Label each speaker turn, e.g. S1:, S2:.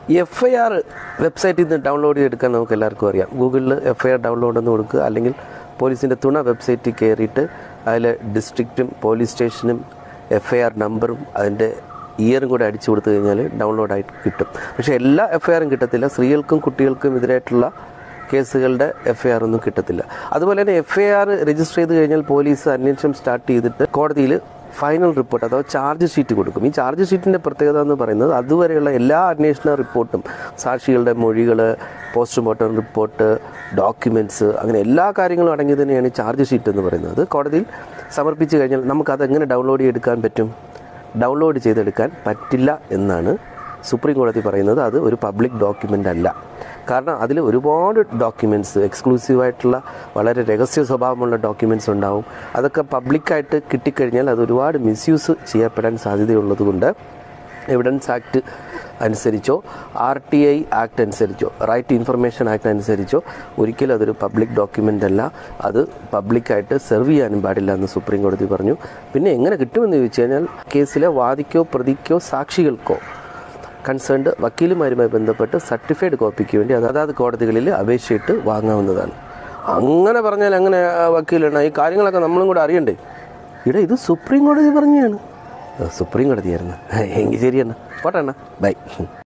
S1: FIR വെബ്സൈറ്റിൽ നിന്ന് download ചെയ്തെടുക്കാൻ നമുക്ക് എല്ലാവർക്കും അറിയാം. ഗൂഗിളിൽ FIR ഡൗൺലോഡ് എന്ന് കൊടുക്കുക, അല്ലെങ്കിൽ പോലീസിൻ്റെ തുണ വെബ്സൈറ്റിൽ കയറിയിട്ട് അതിൽ ഡിസ്ട്രിക്റ്റും പോലീസ് സ്റ്റേഷനും FIR നമ്പറും അതിൻ്റെ ഇയറും കൂടെ അടിച്ചു കൊടുത്തു കഴിഞ്ഞാൽ ഡൗൺലോഡായിട്ട് കിട്ടും. പക്ഷേ എല്ലാ FIRും കിട്ടത്തില്ല. സ്ത്രീകൾക്കും കുട്ടികൾക്കും എതിരായിട്ടുള്ള കേസുകളുടെ FIR ഒന്നും കിട്ടത്തില്ല. അതുപോലെ തന്നെ FIR രജിസ്റ്റർ ചെയ്ത് കഴിഞ്ഞാൽ പോലീസ് അന്വേഷണം സ്റ്റാർട്ട് ചെയ്തിട്ട് കോടതിയിൽ ഫൈനൽ റിപ്പോർട്ട് അഥവാ ചാർജ് ഷീറ്റ് കൊടുക്കും. ഈ ചാർജ് ഷീറ്റിൻ്റെ പ്രത്യേകത എന്ന് പറയുന്നത് അതുവരെയുള്ള എല്ലാ അന്വേഷണ റിപ്പോർട്ടും, സാക്ഷികളുടെ മൊഴികൾ, പോസ്റ്റ്മോർട്ടം റിപ്പോർട്ട്, ഡോക്യുമെൻറ്റ്സ്, അങ്ങനെ എല്ലാ കാര്യങ്ങളും അടങ്ങി തന്നെയാണ് ഈ ചാർജ് ഷീറ്റ് എന്ന് പറയുന്നത്. കോടതിയിൽ സമർപ്പിച്ച് കഴിഞ്ഞാൽ നമുക്കതെങ്ങനെ ഡൗൺലോഡ് ചെയ്തെടുക്കാൻ പറ്റും? ഡൗൺലോഡ് ചെയ്തെടുക്കാൻ പറ്റില്ല എന്നാണ് സുപ്രീം കോടതി പറയുന്നത്. അത് ഒരു പബ്ലിക് ഡോക്യുമെൻ്റ് അല്ല. കാരണം അതിൽ ഒരുപാട് ഡോക്യുമെൻറ്റ്സ്, എക്സ്ക്ലൂസീവായിട്ടുള്ള വളരെ രഹസ്യ സ്വഭാവമുള്ള ഡോക്യുമെൻറ്റ്സ് ഉണ്ടാവും. അതൊക്കെ പബ്ലിക്കായിട്ട് കിട്ടിക്കഴിഞ്ഞാൽ അത് ഒരുപാട് മിസ്യൂസ് ചെയ്യപ്പെടാൻ സാധ്യതയുള്ളത് കൊണ്ട് എവിഡൻസ് ആക്ട് അനുസരിച്ചോ RTI ആക്ട് അനുസരിച്ചോ, റൈറ്റ് ഇൻഫർമേഷൻ ആക്ട് അനുസരിച്ചോ ഒരിക്കലും അതൊരു പബ്ലിക് ഡോക്യുമെൻ്റ് അല്ല. അത് പബ്ലിക്കായിട്ട് സെർവ് ചെയ്യാനും പാടില്ല എന്ന് സുപ്രീം കോടതി പറഞ്ഞു. പിന്നെ എങ്ങനെ കിട്ടുമെന്ന് ചോദിച്ചു കഴിഞ്ഞാൽ കേസിലെ വാദിക്കോ പ്രതിക്കോ സാക്ഷികൾക്കോ കൺസേൺഡ് വക്കീലുമാരുമായി ബന്ധപ്പെട്ട് സർട്ടിഫൈഡ് കോപ്പിക്ക് വേണ്ടി അതാത് കോടതികളിൽ അപേക്ഷയിട്ട് വാങ്ങാവുന്നതാണ്. അങ്ങനെ പറഞ്ഞാൽ അങ്ങനെ വക്കീലാണ്, ഈ കാര്യങ്ങളൊക്കെ നമ്മളും കൂടെ അറിയണ്ടേ? ഇത് സുപ്രീം കോടതി പറഞ്ഞതാണ്. സുപ്രീം കോടതിയായിരുന്നു. എങ്കിൽ ശരിയെന്നാ പോട്ടെ, ബൈ.